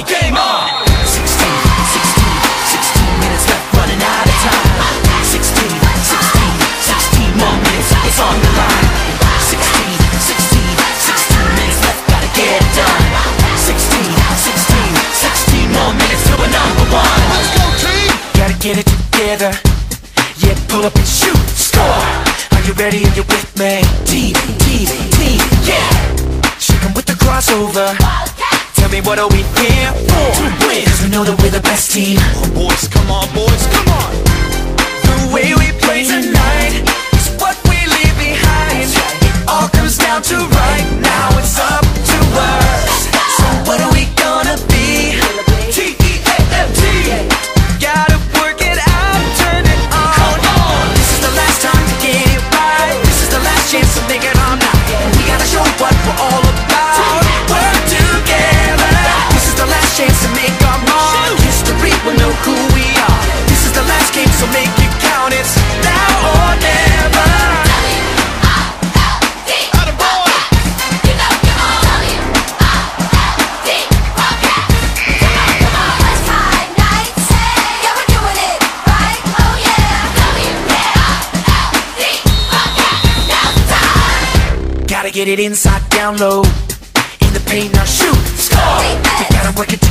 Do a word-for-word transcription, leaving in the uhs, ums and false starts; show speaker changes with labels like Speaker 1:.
Speaker 1: game on. Sixteen, sixteen, sixteen minutes left, running out of time. Sixteen, sixteen, sixteen more minutes, it's on the line. Sixteen, sixteen, sixteen minutes left, gotta get it done. Sixteen, sixteen, sixteen more minutes till we're number one. Let's go team! Gotta get it together. Yeah, pull up and shoot, score. Are you ready? Are you with me? Team, team, team, yeah. Shake 'em with the crossover. Tell me what are we here for? To win, 'cause we know that we're the best team. Oh boys, come on boys, come on. The way we play tonight is what we leave behind. It all comes down to right now, it's up to us. So what are we gonna be? T E A M T. Gotta work it out, turn it on. Come on, this is the last time to get it right. This is the last chance to make it on now. And we gotta show what we're all about. Work together. This is the last chance to make our mark. History will know who we are. This is the last game, so make it count. It's now or never. Gotta get it inside, down low. In the paint, now shoot, score. We gotta work it